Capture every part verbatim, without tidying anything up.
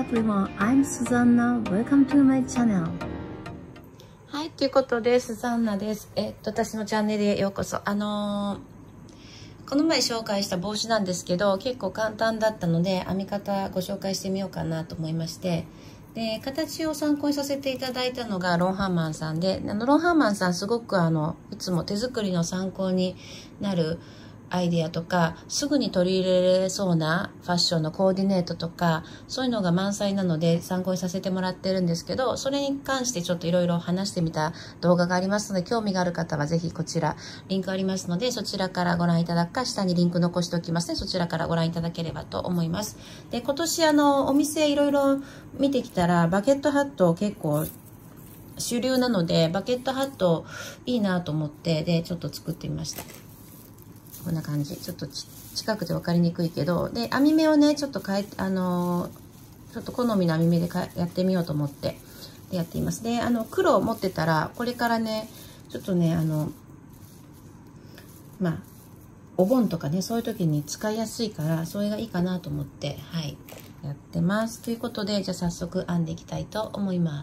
everyone, I'm Susanna. Welcome to my channel. はい、ということで、スザンナです。えっと、私のチャンネルへようこそ。あのー、この前紹介した帽子なんですけど、結構簡単だったので、編み方ご紹介してみようかなと思いまして、で、形を参考にさせていただいたのがロンハーマンさんで、あのロンハーマンさんすごくあの、いつも手作りの参考になるアイデアとか、すぐに取り入れられそうなファッションのコーディネートとか、そういうのが満載なので参考にさせてもらってるんですけど、それに関してちょっといろいろ話してみた動画がありますので、興味がある方はぜひこちらリンクありますので、そちらからご覧いただくか、下にリンク残しておきますね。そちらからご覧いただければと思います。で、今年あのお店いろいろ見てきたら、バケットハット結構主流なので、バケットハットいいなと思って、でちょっと作ってみました。こんな感じ。ちょっとち近くて分かりにくいけど、で編み目をねちょっと変えあのー、ちょっと好みの編み目でかやってみようと思ってでやっています。であの黒を持ってたらこれからねちょっとねあのまあお盆とかねそういう時に使いやすいからそれがいいかなと思ってはいやってます。ということでじゃあ早速編んでいきたいと思います。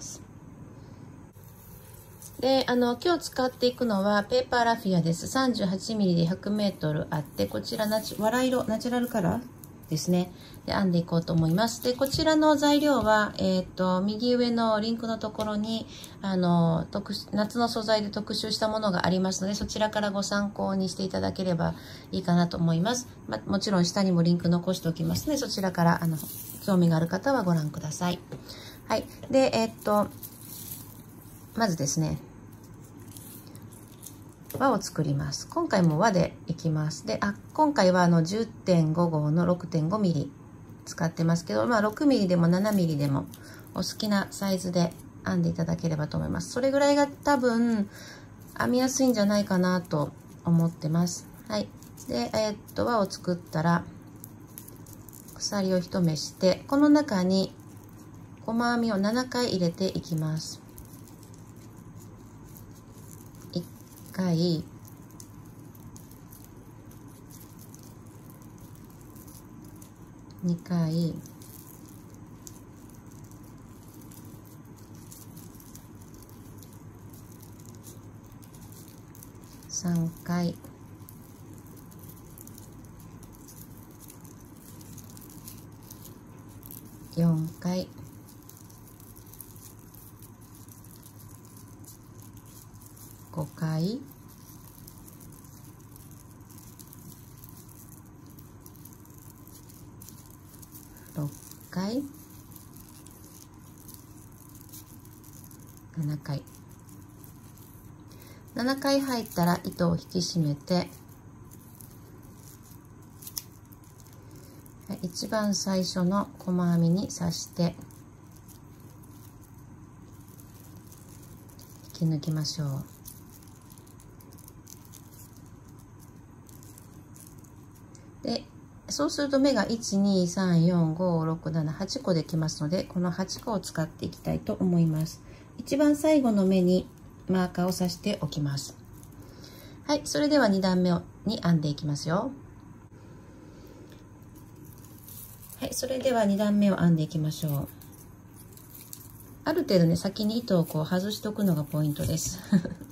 であの今日使っていくのはペーパーラフィアです。 さんじゅうはちミリ で ひゃくメートルあって、こちらナチ藁色ナチュラルカラーですね。で編んでいこうと思います。でこちらの材料は、えー、と右上のリンクのところにあの特夏の素材で特集したものがありますので、そちらからご参考にしていただければいいかなと思います。ま、もちろん下にもリンク残しておきますので、そちらからあの興味がある方はご覧ください。はい。でえっ、とまずですね、輪を作ります。今回も輪でいきます。で、あ、今回はあの じゅってんご 号の ろくてんごミリ使ってますけど、まあろくミリでもななミリでもお好きなサイズで編んでいただければと思います。それぐらいが多分編みやすいんじゃないかなと思ってます。はい。で、えー、っと輪を作ったら鎖を一目して、この中に細編みをななかい入れていきます。いっかい、にかい、さんかい、よんかい、ごかい、ろっかい、ななかい。ななかい入ったら糸を引き締めて、一番最初の細編みに刺して引き抜きましょう。でそうすると目がいちにさんよんごろくななはちこできますので、このはちこを使っていきたいと思います。一番最後の目にマーカーを刺しておきます。はい、それではに段目に編んでいきますよ。はい、それではに段目を編んでいきましょう。ある程度ね、先に糸をこう外しておくのがポイントです。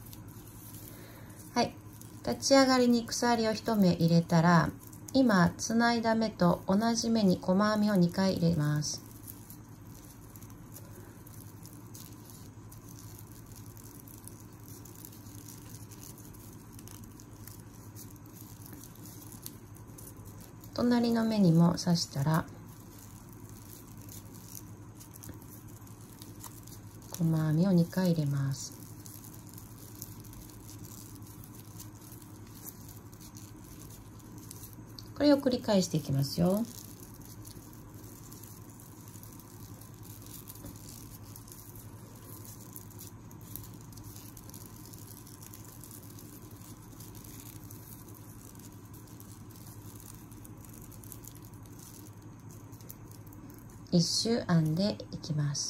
はい、立ち上がりに鎖を一目入れたら、今つないだ目と同じ目に細編みをにかい入れます。隣の目にも刺したら細編みをにかい入れます。これを繰り返していきますよ。一周編んでいきます。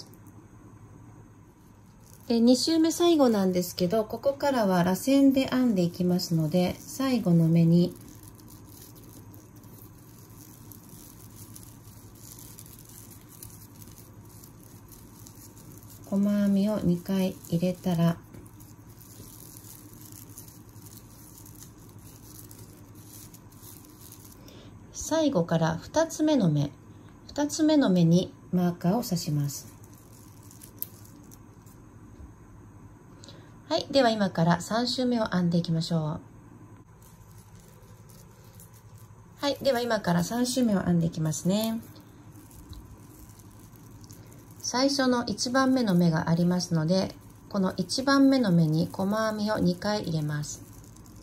でに周目最後なんですけど、ここからは螺旋で編んでいきますので、最後の目に細編みをにかい入れたら、最後からふたつめの目、ふたつめの目にマーカーを刺します。はい、では今からさん周目を編んでいきましょう。はい、では今からさん周目を編んでいきますね。最初のいちばんめの目がありますので、このいちばんめの目に細編みをにかい入れます。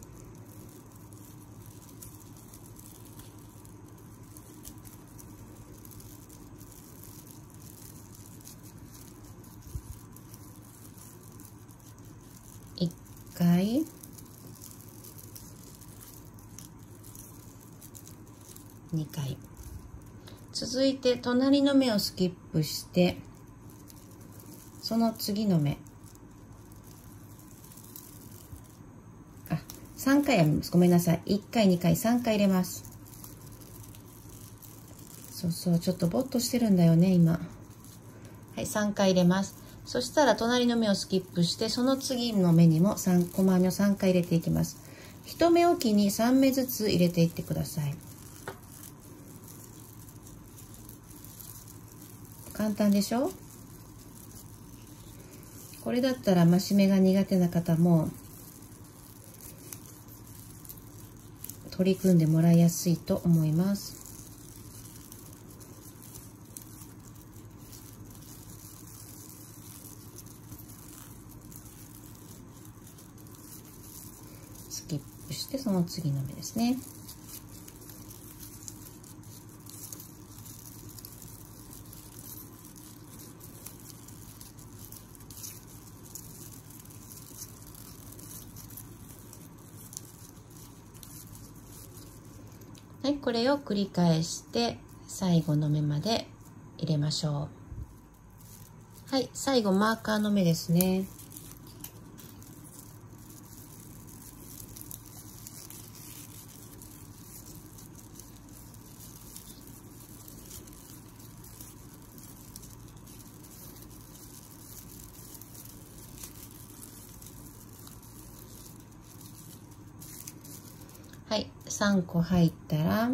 いっかい、にかい、続いて隣の目をスキップして、その次の目、あ、さんかい編みます。ごめんなさい。いっかい、にかい、さんかい入れます。そうそう、ちょっとぼっとしてるんだよね、今。はい、さんかい入れます。そしたら隣の目をスキップして、その次の目にもさん細編みをさんかい入れていきます。いち目おきにさん目ずつ入れていってください。簡単でしょ？これだったら増し目が苦手な方も取り組んでもらいやすいと思います。スキップしてその次の目ですね。はい、これを繰り返して最後の目まで入れましょう。はい、最後マーカーの目ですね。はい、さんこ入ったら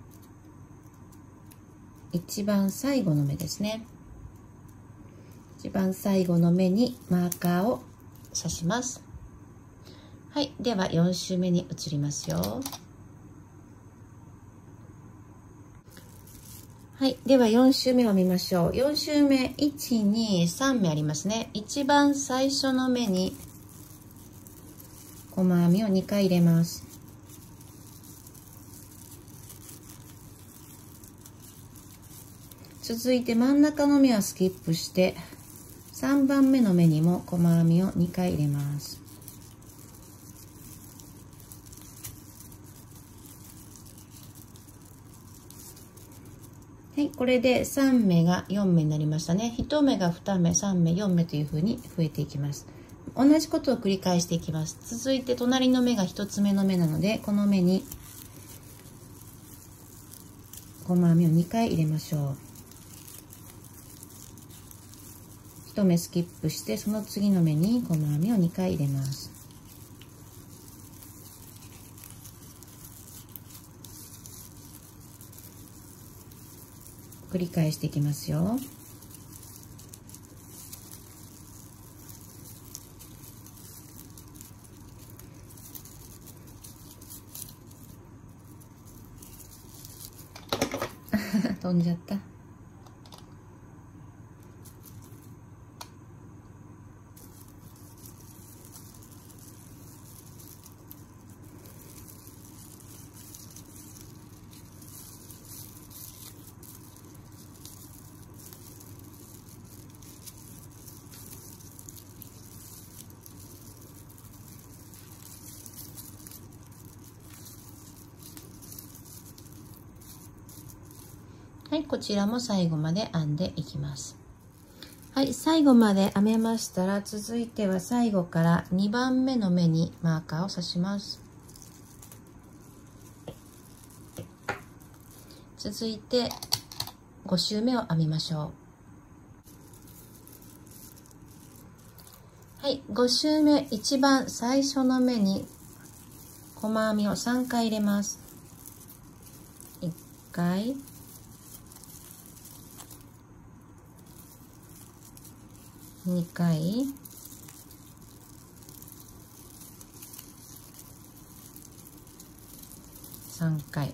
一番最後の目ですね。一番最後の目にマーカーを刺します。はい、ではよん周目に移りますよ。はい、ではよん周目を見ましょう。よん周目、いち、に、さん目ありますね。一番最初の目に細編みをにかい入れます。続いて真ん中の目はスキップしてさんばんめの目にも細編みをにかい入れます。はい、これでさん目がよん目になりましたね。いち目がに目、さん目、よん目というふうに増えていきます。同じことを繰り返していきます。続いて隣の目がひとつめの目なので、この目に細編みをにかい入れましょう。いち目スキップしてその次の目に細編みをにかい入れます。繰り返していきますよ。飛んじゃった。はい、こちらも最後まで編んでいきます。はい、最後まで編めましたら、続いては最後からにばんめの目にマーカーを刺します。続いてご周目を編みましょはい、ご周目一番最初の目に細編みをさんかい入れます。いっかい、にかい、さんかい。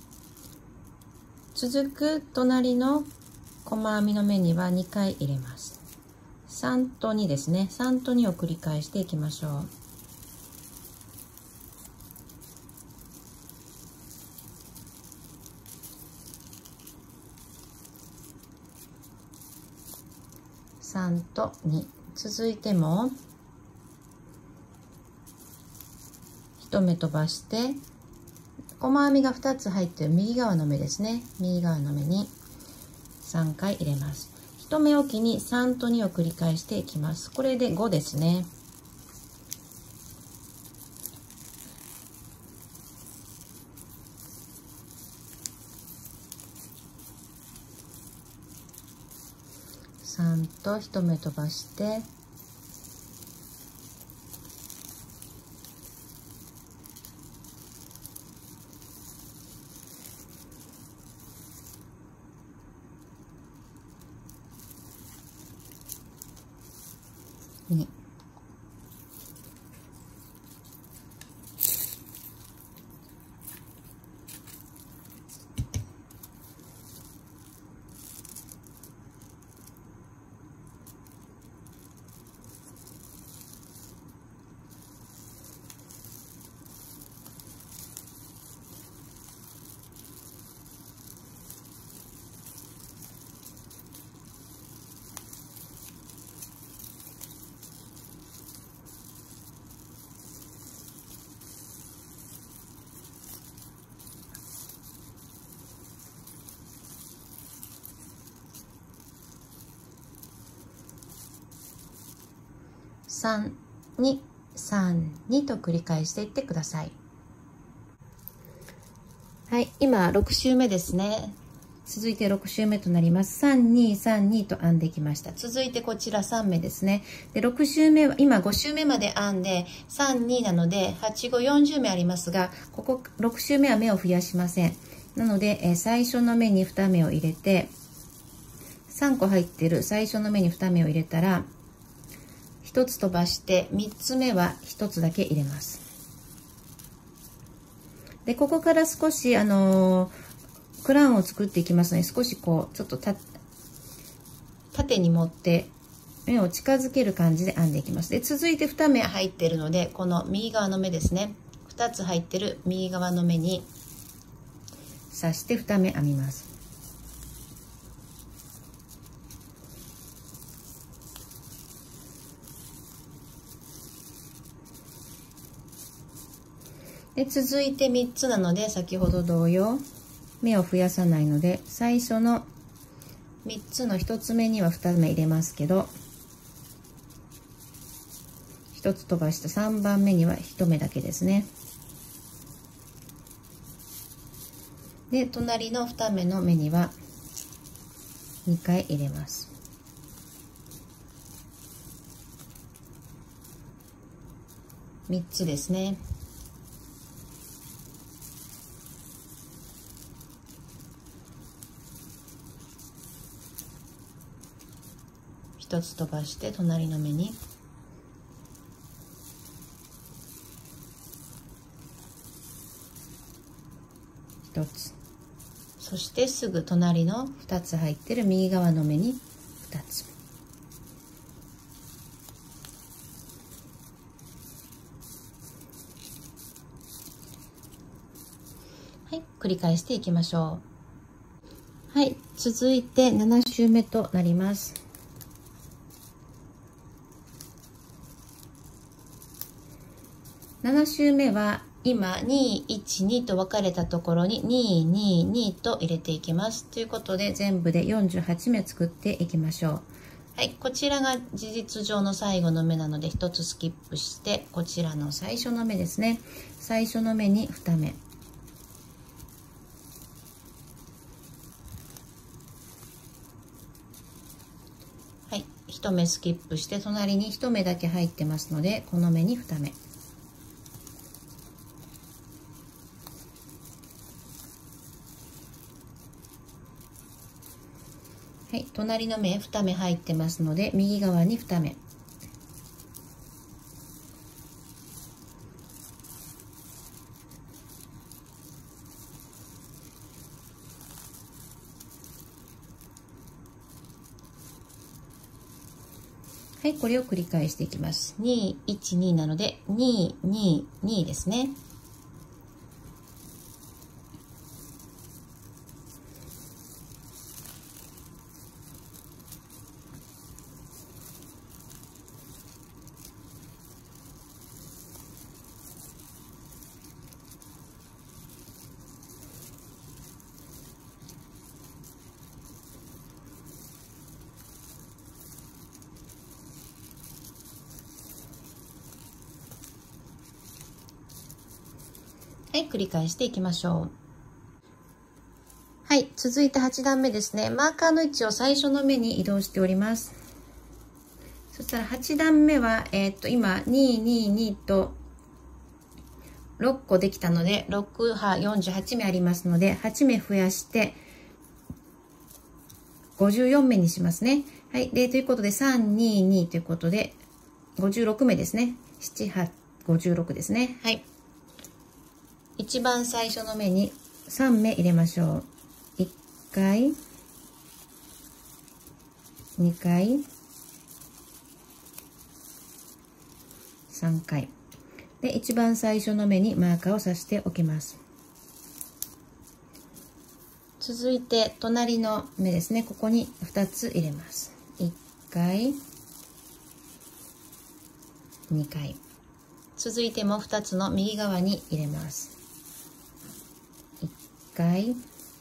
続く隣の細編みの目にはにかい入れます。さんとにですね。さんとにを繰り返していきましょう。さんとに。続いてもいち目飛ばして細編みがふたつ入っている右側の目ですね。右側の目にさんかい入れます。いち目おきにさんとにを繰り返していきます。これでごですね。さんといち目飛ばしてに。さん、に、さん、にと繰り返していってください。はい、今ろく周目ですね。続いてろく周目となります。さん、に、さん、にと編んできました。続いてこちらさん目ですね。で、ろく周目は、今ご周目まで編んで、さん、になので、はち、ご、よんじゅう目ありますが、こころく周目は目を増やしません。なので、えー、最初の目にに目を入れて、さんこ入ってる最初の目にに目を入れたら、ひとつ飛ばしてみっつめはひとつだけ入れます。でここから少しあのー、クラウンを作っていきますので、少しこうちょっとた縦に持って目を近づける感じで編んでいきます。で続いてに目入ってるので、この右側の目ですね、ふたつ入ってる右側の目に刺してに目編みます。で続いてみっつなので、先ほど同様目を増やさないので、最初のみっつのひとつめにはに目入れますけど、ひとつ飛ばしたさんばんめにはいち目だけですね。で隣のに目の目にはにかい入れます。みっつですね。ひとつ飛ばして隣の目にひとつ、そしてすぐ隣のふたつ入ってる右側の目にふたつ。はい、繰り返していきましょう。はい、続いてなな周目となります。なな周目は今にいちにと分かれたところににににと入れていきます。ということで全部でよんじゅうはち目作っていきましょう。はい、こちらが事実上の最後の目なのでひとつスキップして、こちらの最初の目ですね。最初の目にに目。 はい、いち目スキップして、隣にいち目だけ入ってますので、この目にに目。はい、隣の目に目入ってますので、右側にに目。はい、これを繰り返していきます。に、いち、になので、に、に、にですね。はい、繰り返していきましょう。はい、続いてはち段目ですね。マーカーの位置を最初の目に移動しております。そしたらはち段目は、えー、っと、今、に、に、にとろっこできたので、ろくはよんじゅうはち目ありますので、はち目増やして、ごじゅうよん目にしますね。はい、で、ということで、さん、に、にということで、ごじゅうろく目ですね。なな、はち、ごじゅうろくですね。はい。一番最初の目にさん目入れましょう。いっかい、にかい、さんかい。で、一番最初の目にマーカーをさしておきます。続いて、隣の目ですね。ここにふたつ入れます。いっかい、にかい。続いてもふたつの右側に入れます。いっかい、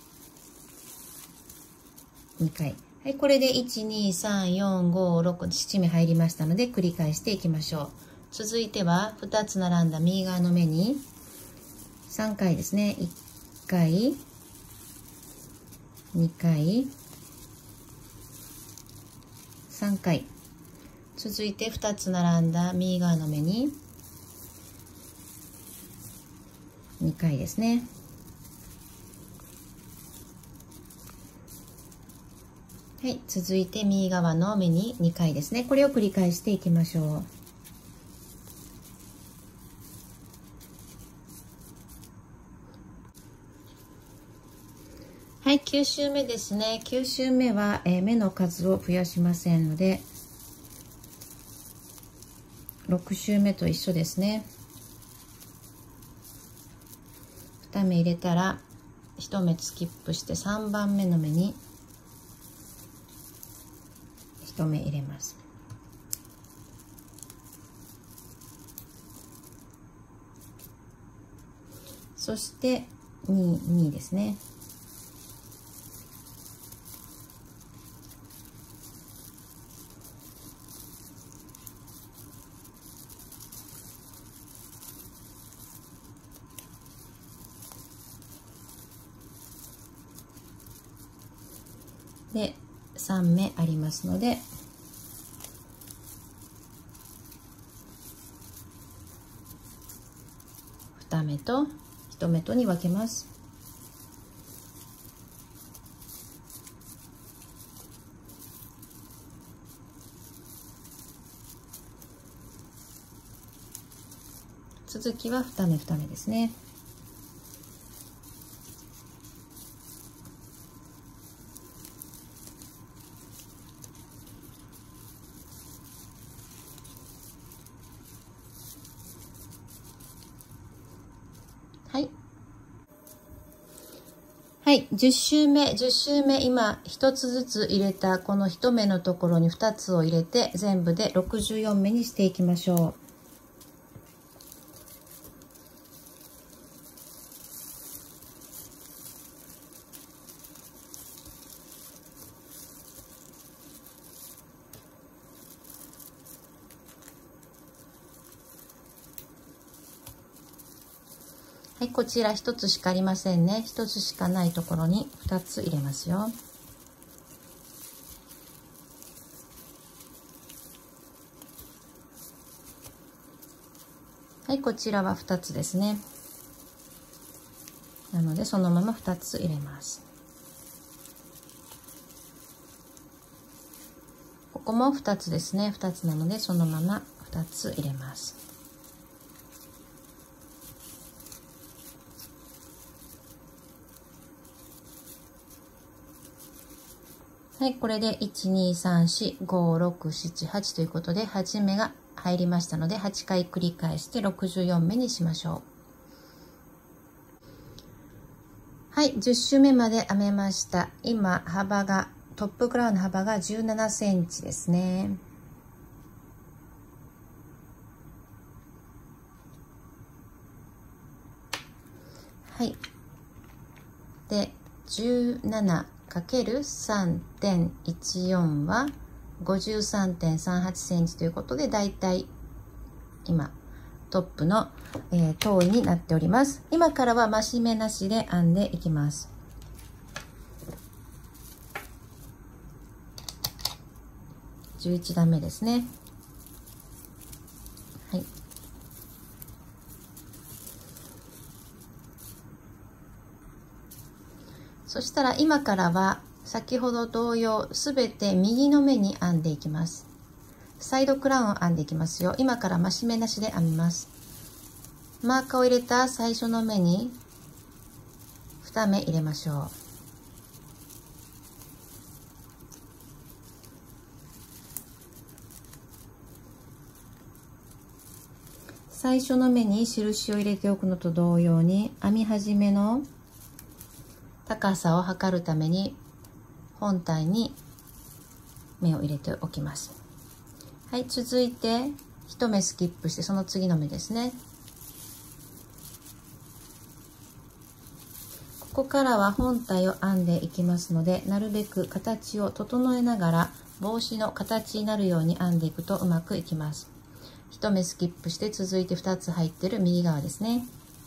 にかい。はい、これでいち、に、さん、よん、ご、ろく、なな目入りましたので、繰り返していきましょう。続いては、ふたつ並んだ右側の目に、さんかいですね。いっかい、にかい、さんかい。続いてふたつ並んだ右側の目に、にかいですね。はい、続いて右側の目ににかいですね。これを繰り返していきましょう。はい、きゅう周目ですね。きゅう周目は、えー、目の数を増やしませんので、ろく周目と一緒ですね。に目入れたらいち目スキップしてさんばんめの目にいち目入れます。そしてに、にですね。で、さん目ありますので、に目といち目とに分けます。続きはに目に目ですね。はい。はい、じゅう周目、じゅう周目、今ひとつずつ入れたこのいち目のところにふたつを入れて、全部でろくじゅうよん目にしていきましょう。はい、こちらひとつしかありませんね。ひとつしかないところにふたつ入れますよ。 はい、こちらはふたつですね。なのでそのままふたつ入れます。ここもふたつですね。ふたつなのでそのままふたつ入れます。はい、これでいちにさんしごろくしちはちということではちめが入りましたのではちかい繰り返してろくじゅうよんめにしましょう。はい、じゅっしゅめまで編めました。今幅がトップクラウンの幅がじゅうななセンチですね。はい。で、じゅうななかけるさんてんいちよん は ごじゅうさんてんさんはちセンチということで、だいたい今トップの、えー、通りになっております。今からは増し目なしで編んでいきます。じゅういちだんめですね。はい。そしたら今からは先ほど同様すべて右の目に編んでいきます。サイドクラウンを編んでいきますよ。今から増し目なしで編みます。マーカーを入れた最初の目ににめ入れましょう。最初の目に印を入れておくのと同様に編み始めの高さを測るために本体に目を入れておきます。はい、続いていち目スキップしてその次の目ですね。ここからは本体を編んでいきますので、なるべく形を整えながら帽子の形になるように編んでいくとうまくいきます。いち目スキップして続いてふたつ入ってる右側ですね。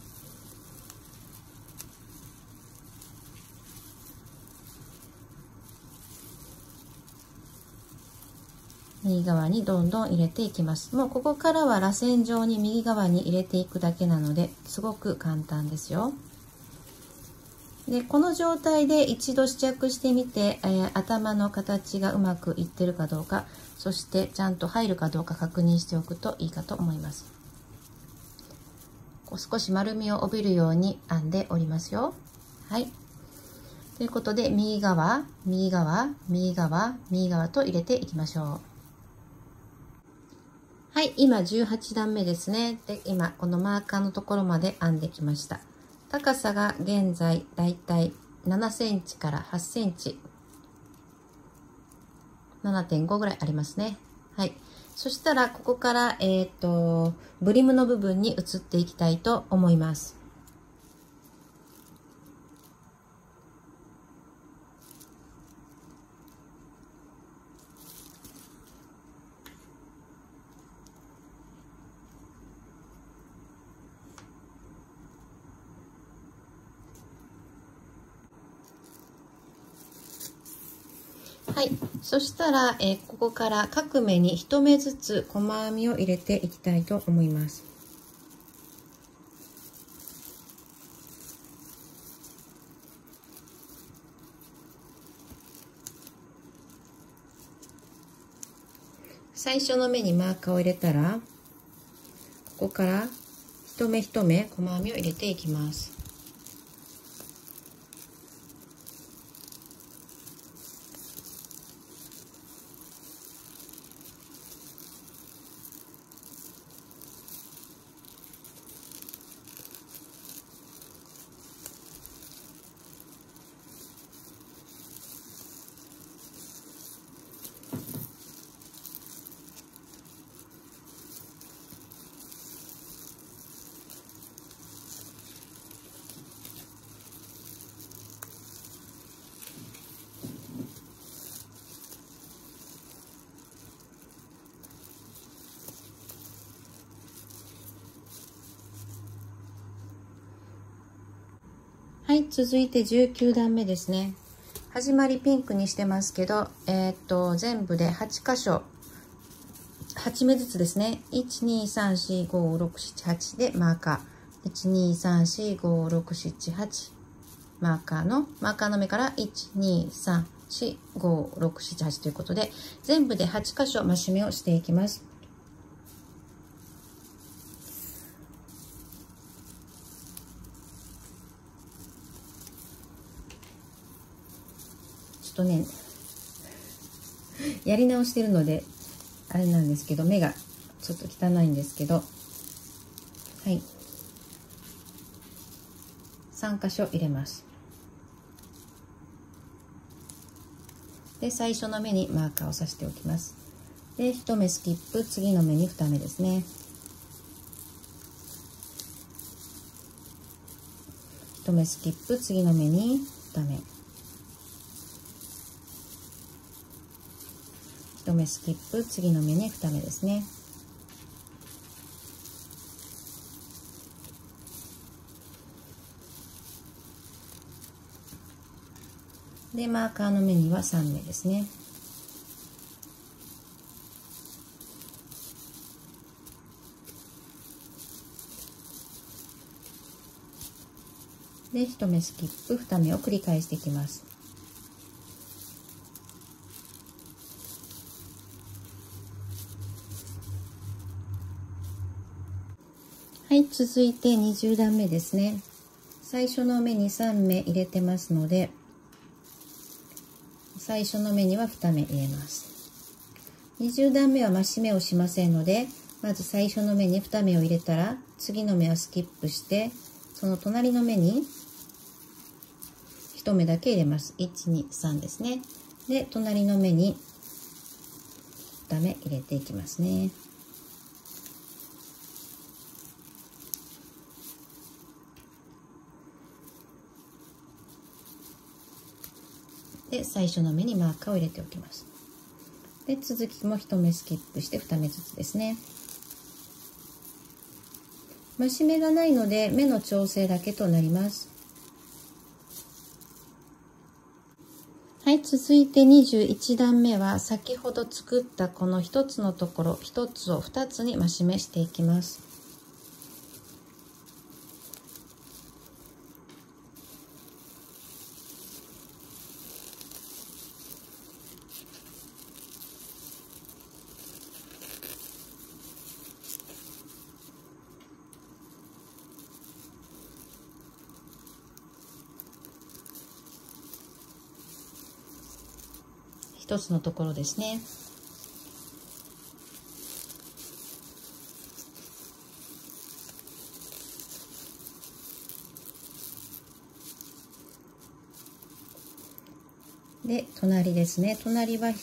右側にどんどん入れていきます。もうここからは螺旋状に右側に入れていくだけなのですごく簡単ですよ。でこの状態で一度試着してみて、えー、頭の形がうまくいってるかどうか、そしてちゃんと入るかどうか確認しておくといいかと思います。こう少し丸みを帯びるように編んでおりますよ。はい。ということで右側、右側、右側、右側と入れていきましょう。はい、今じゅうはちだんめですね。で、今このマーカーのところまで編んできました。高さが現在だいたいななセンチからはちセンチ、ななてんご ぐらいありますね。はい。そしたらここからえっとブリムの部分に移っていきたいと思います。はい、そしたら、えー、ここから各目にいち目ずつ細編みを入れていきたいと思います。最初の目にマーカーを入れたら、ここから一目一目細編みを入れていきます。はい、続いてじゅうきゅうだんめですね。始まりピンクにしてますけど、えー、っと全部ではちかしょはちめずつですね。いち、に、さん、よん、ご、ろく、しち、はちでマーカー。いち、に、さん、よん、ご、ろく、しち、はち。マーカーの、マーカーの目からいち、に、さん、よん、ご、ろく、しち、はちということで、全部ではち箇所増し目をしていきます。ちょっとね、やり直してるので、あれなんですけど、目がちょっと汚いんですけど、はい。さん箇所入れます。で、最初の目にマーカーをさしておきます。で、いち目スキップ、次の目にに目ですね。いち目スキップ、次の目にに目。いち目スキップ、次の目にに目ですね。で、マーカーの目にはさん目ですね。で、いち目スキップ、に目を繰り返していきます。はい、続いてにじゅう段目ですね。最初の目にさん目入れてますので、最初の目にはに目入れます。にじゅう段目は増し目をしませんので、まず最初の目にに目を入れたら、次の目はスキップして、その隣の目にいち目だけ入れます。いち、に、さんですね。で、隣の目にに目入れていきますね。で、最初の目にマーカーを入れておきます。で、続きもいち目スキップしてに目ずつですね。増し目がないので目の調整だけとなります。はい、続いてにじゅういち段目は先ほど作ったこのひとつのところ、ひとつをふたつに増し目していきます。一つのところですね。で、隣ですね。隣は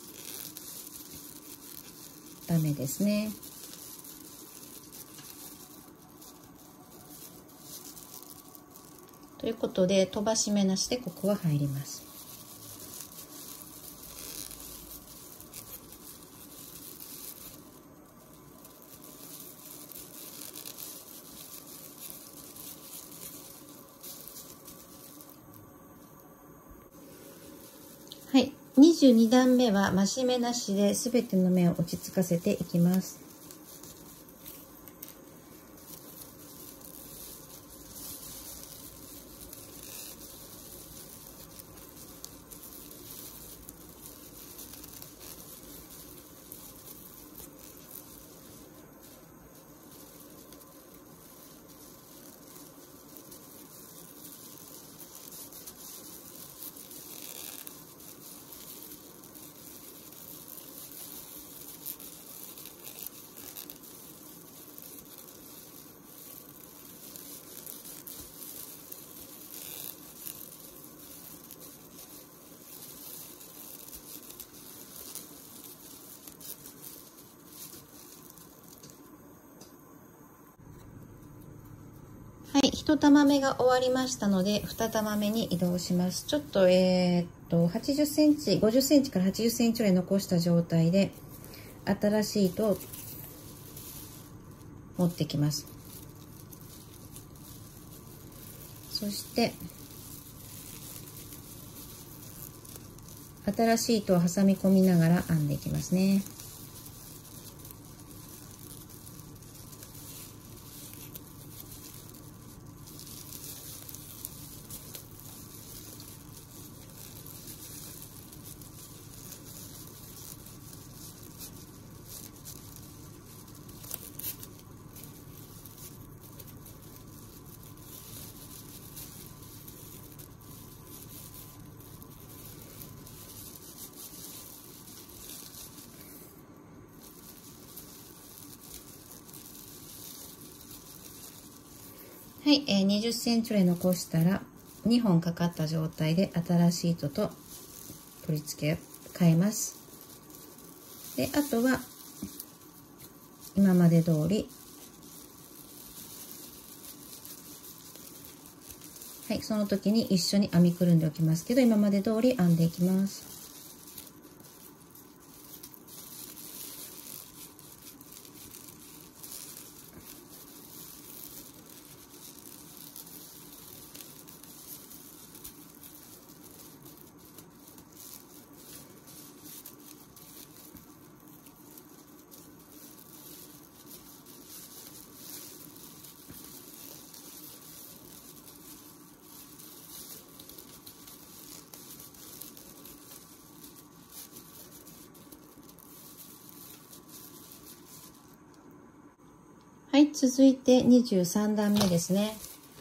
ダメですね。ということで、飛ばし目なしでここは入ります。はい、にじゅうに段目は増し目なしで全ての目を落ち着かせていきます。はい、一玉目が終わりましたので、二玉目に移動します。ちょっと、えー、っと、はちじゅっセンチ、ごじゅっセンチからはちじゅっセンチぐらい残した状態で、新しい糸を持ってきます。そして、新しい糸を挟み込みながら編んでいきますね。 はい、えー、にじゅっセンチぐらい残したらにほんかかった状態で新しい糸と取り付け変えます。で、あとは今まで通り、はい、その時に一緒に編みくるんでおきますけど、今まで通り編んでいきます。はい、続いてにじゅうさんだんめですね。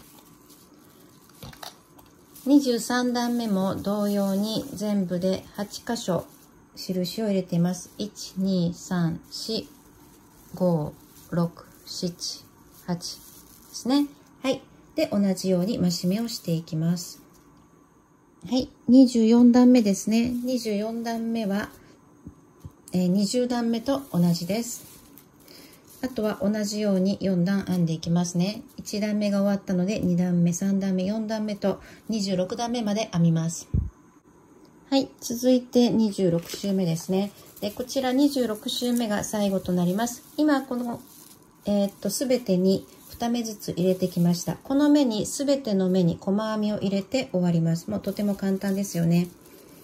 にじゅうさんだんめも同様に全部ではちかしょ印を入れています。いち、に、さん、よん、ご、ろく、なな、はちですね。はい。で、同じように増し目をしていきます。はい。にじゅうよんだんめですね。にじゅうよんだんめは、えー、にじゅうだんめと同じです。あとは同じようによんだん編んでいきますね。いちだんめが終わったのでにだんめ、さんだんめ、よんだんめとにじゅうろくだんめまで編みます。はい、続いてにじゅうろくしゅうめですね。で、こちらにじゅうろくしゅうめが最後となります。今この、えー、っと全てにに目ずつ入れてきました。この目に全ての目に細編みを入れて終わります。もうとても簡単ですよね。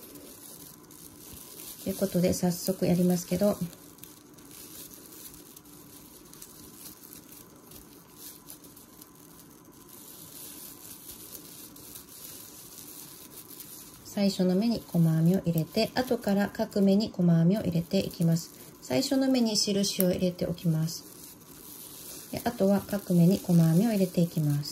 ということで早速やりますけど、最初の目に細編みを入れて、後から各目に細編みを入れていきます。最初の目に印を入れておきます。で、あとは各目に細編みを入れていきます。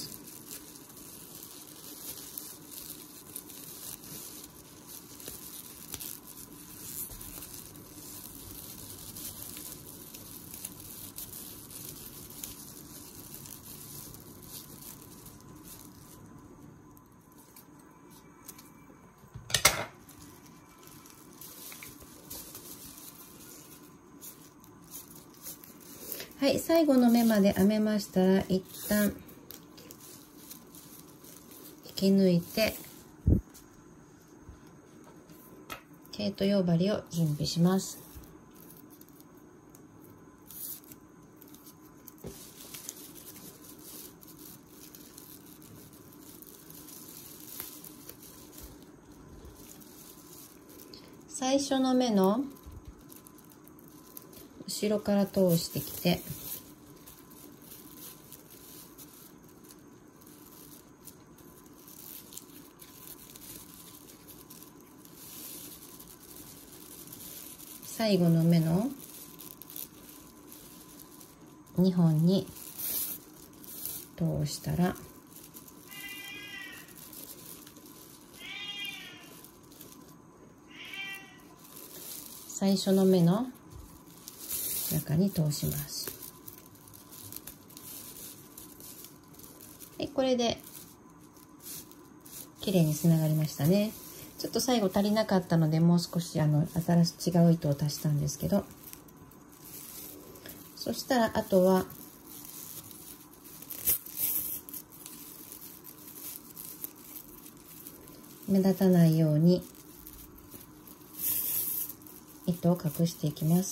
はい、最後の目まで編めましたら、一旦引き抜いて、毛糸用針を準備します。最初の目の後ろから通してきて、最後の目のにほんに通したら、最初の目の中に通します。はい、これで綺麗につながりましたね。ちょっと最後足りなかったので、もう少しあの新しい違う糸を足したんですけど、そしたらあとは目立たないように糸を隠していきます。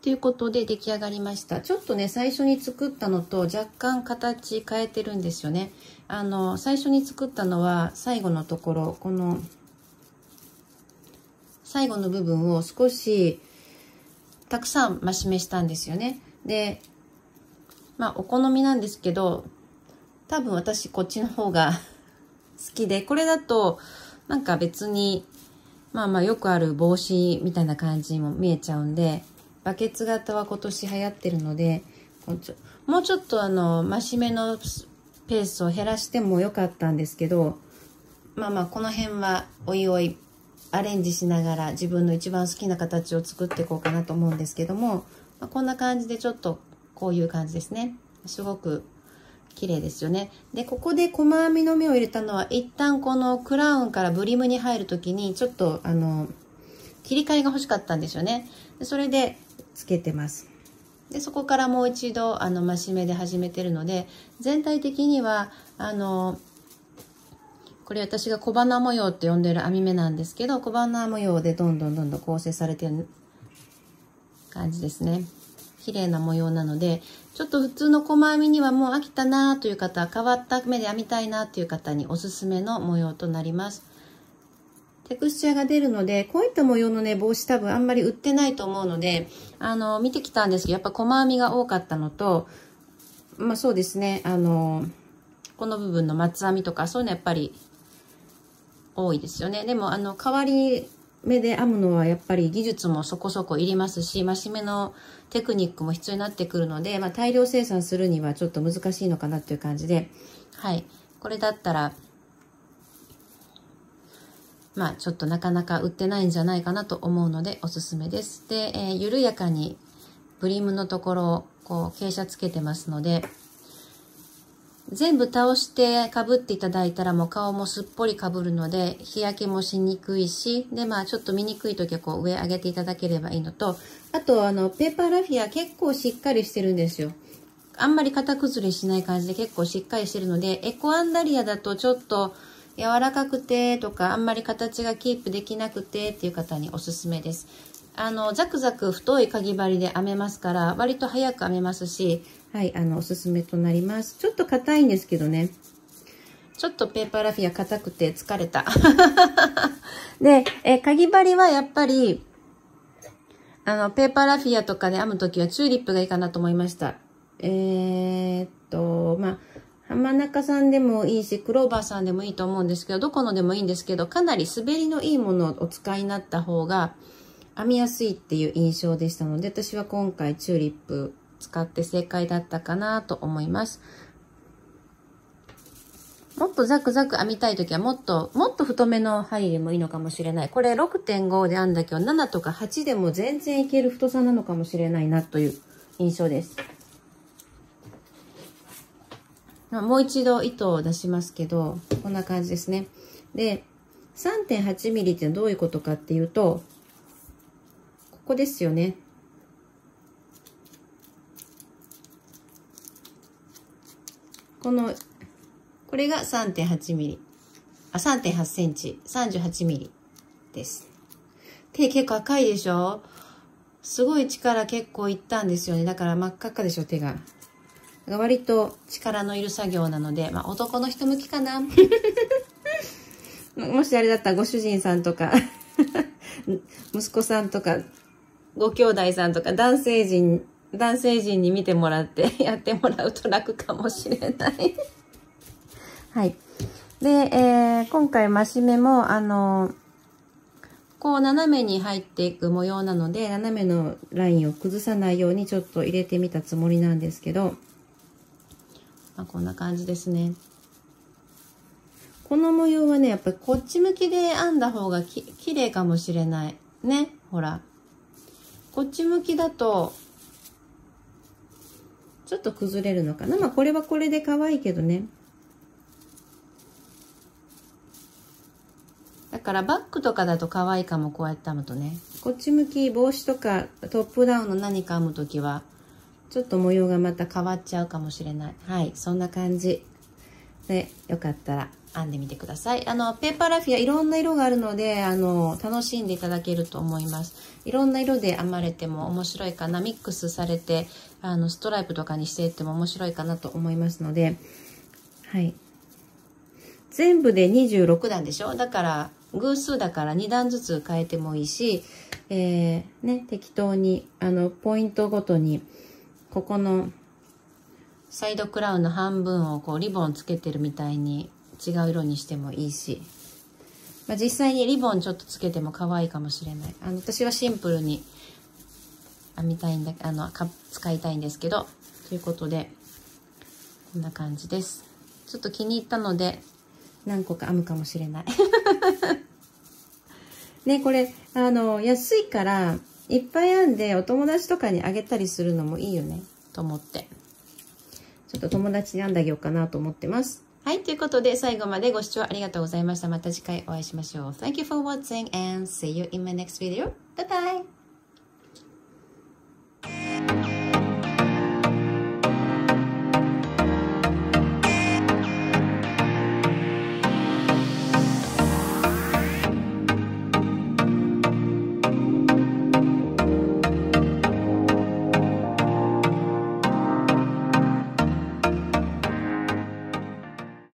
ということで出来上がりました。ちょっとね、最初に作ったのと若干形変えてるんですよね。あの、最初に作ったのは最後のところ、この最後の部分を少したくさん増し目したんですよね。で、まあお好みなんですけど、多分私こっちの方が好きで、これだとなんか別にまあまあよくある帽子みたいな感じにも見えちゃうんで、バケツ型は今年流行ってるので、もうちょっとあの増し目のペースを減らしてもよかったんですけど、まあまあこの辺はおいおいアレンジしながら自分の一番好きな形を作っていこうかなと思うんですけども、まあ、こんな感じでちょっとこういう感じですね。すごく綺麗ですよね。で、ここで細編みの目を入れたのは、一旦このクラウンからブリムに入るときにちょっとあの切り替えが欲しかったんですよね。でそれでつけてます。でそこからもう一度あの増し目で始めてるので、全体的にはあのこれ私が小花模様って呼んでる編み目なんですけど、小花模様でどんどんどんどん構成されてる感じですね。綺麗な模様なので、ちょっと普通の細編みにはもう飽きたなという方、変わった目で編みたいなという方におすすめの模様となります。テクスチャーが出るので、こういった模様のね、帽子多分あんまり売ってないと思うので、あの、見てきたんですけど、やっぱ細編みが多かったのと、まあそうですね、あの、この部分の松編みとか、そういうのやっぱり多いですよね。でも、あの、変わり目で編むのはやっぱり技術もそこそこいりますし、増し目のテクニックも必要になってくるので、まあ大量生産するにはちょっと難しいのかなっていう感じで、はい。これだったら、まあちょっとなかなか売ってないんじゃないかなと思うのでおすすめです。で、えー、緩やかにブリームのところをこう傾斜つけてますので、全部倒してかぶっていただいたらもう顔もすっぽりかぶるので日焼けもしにくいし、でまあちょっと見にくい時はこう上上げていただければいいのと、あとあのペーパーラフィア結構しっかりしてるんですよ。あんまり型崩れしない感じで結構しっかりしてるので、エコアンダリアだとちょっと柔らかくてとかあんまり形がキープできなくてっていう方におすすめです。あのザクザク太いかぎ針で編めますから割と早く編めますし、はい、あのおすすめとなります。ちょっと硬いんですけどね、ちょっとペーパーラフィア硬くて疲れたでえかぎ針はやっぱりあのペーパーラフィアとかで編むときはチューリップがいいかなと思いました。えー、っとまあ浜中さんでもいいし、クローバーさんでもいいと思うんですけど、どこのでもいいんですけど、かなり滑りのいいものをお使いになった方が編みやすいっていう印象でしたので、私は今回チューリップ使って正解だったかなと思います。もっとザクザク編みたいときはもっと、もっと太めの針でもいいのかもしれない。これ ろくてんご で編んだけど、ななとかはちでも全然いける太さなのかもしれないなという印象です。もう一度糸を出しますけど、こんな感じですね。で、さんてんはちミリ ってどういうことかっていうと、ここですよね。この、これが さんてんはちミリ。あ、さんてんはちセンチ。さんじゅうはちミリです。手結構赤いでしょ？すごい力結構いったんですよね。だから真っ赤っかでしょ、手が。割と力のいる作業なので、まあ男の人向きかなもしあれだったらご主人さんとか息子さんとかご兄弟さんとか男性陣男性陣に見てもらってやってもらうと楽かもしれないはいで、えー、今回増し目もあのこう斜めに入っていく模様なので、斜めのラインを崩さないようにちょっと入れてみたつもりなんですけど、まあ、こんな感じですね。この模様はね、やっぱりこっち向きで編んだ方がき綺麗かもしれない。ね、ほら。こっち向きだと、ちょっと崩れるのかな。まあこれはこれで可愛いけどね。だからバッグとかだと可愛いかも、こうやって編むとね。こっち向き、帽子とかトップダウンの何か編むときは、ちょっと模様がまた変わっちゃうかもしれない。はい、そんな感じ。 で、よかったら編んでみてください。あの、ペーパーラフィアいろんな色があるので、あの、楽しんでいただけると思います。いろんな色で編まれても面白いかな。ミックスされて、あの、ストライプとかにしていっても面白いかなと思いますので、はい。全部でにじゅうろくだんでしょ？だから、偶数だからにだんずつ変えてもいいし、えー、ね、適当に、あの、ポイントごとに、ここの、サイドクラウンの半分をこうリボンつけてるみたいに違う色にしてもいいし、まあ、実際にリボンちょっとつけても可愛いかもしれない。あの私はシンプルに編みたいんだあのか使いたいんですけど、ということでこんな感じです。ちょっと気に入ったので何個か編むかもしれないね、これあの安いからいっぱい編んでお友達とかにあげたりするのもいいよねと思って、ちょっと友達に編んであげようかなと思ってます。はい、ということで最後までご視聴ありがとうございました。また次回お会いしましょう。Thank you for watching and see you in my next video. Bye bye!